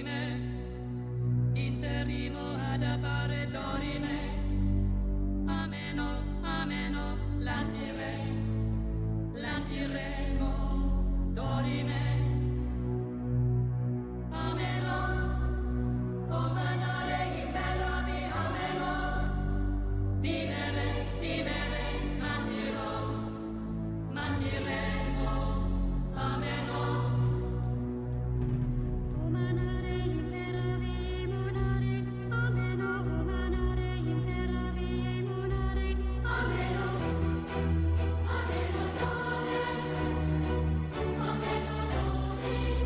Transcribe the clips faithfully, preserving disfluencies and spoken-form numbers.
interrimo ad appare dorime. Ameno, ameno, lancire, lanciremo dorime. Ameno, omanare imperavi, ameno, dimere, dimere, mantiro, mantiremo, ameno. Umanare imperavi, emunare, ameno, umanare imperavi, emunare, ameno, ameno dore, ameno dorime,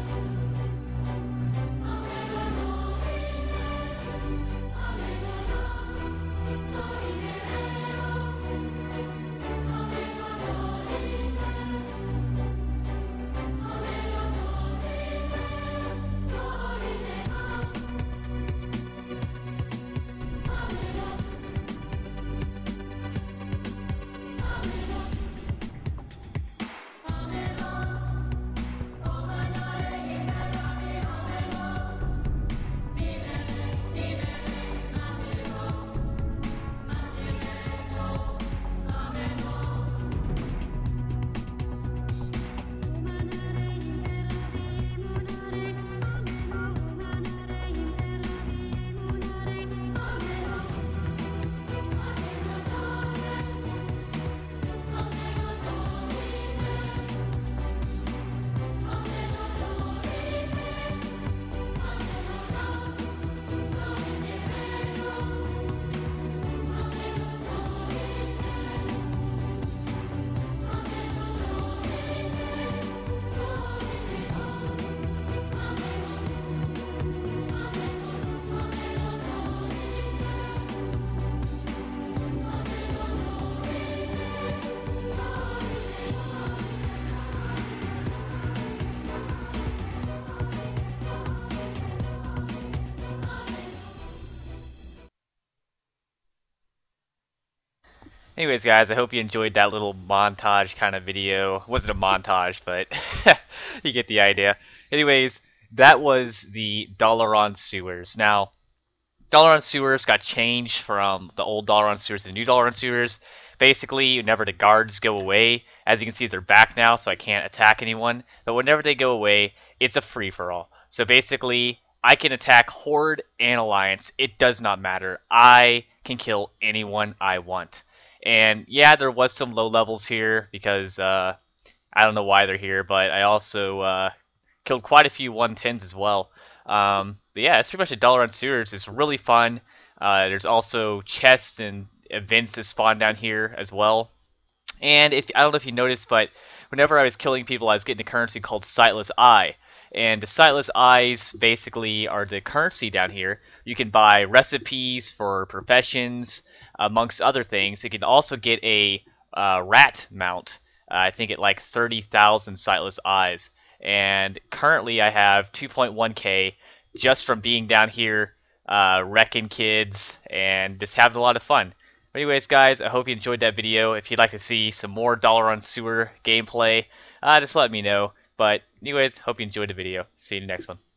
ameno dorime, ameno dorime vero, ameno dorime, ameno Anyways, guys, I hope you enjoyed that little montage kind of video. It wasn't a montage, but you get the idea. Anyways, that was the Dalaran sewers. Now, Dalaran sewers got changed from the old Dalaran sewers to the new Dalaran sewers. Basically, whenever the guards go away, as you can see, they're back now, so I can't attack anyone. But whenever they go away, it's a free-for-all. So basically, I can attack Horde and Alliance. It does not matter. I can kill anyone I want. And yeah, there was some low levels here because uh, I don't know why they're here, but I also uh, killed quite a few one tens as well. Um, but yeah, it's pretty much a Dalaran sewers. It's really fun. Uh, there's also chests and events that spawn down here as well. And if I don't know if you noticed, but whenever I was killing people, I was getting a currency called sightless eye. And the sightless eyes basically are the currency down here. You can buy recipes for professions, amongst other things. You can also get a uh, rat mount. Uh, I think at like thirty thousand sightless eyes. And currently I have two point one K just from being down here, uh, wrecking kids, and just having a lot of fun. Anyways, guys, I hope you enjoyed that video. If you'd like to see some more Dalaran Sewer gameplay, uh, just let me know. But anyways, hope you enjoyed the video. See you in the next one.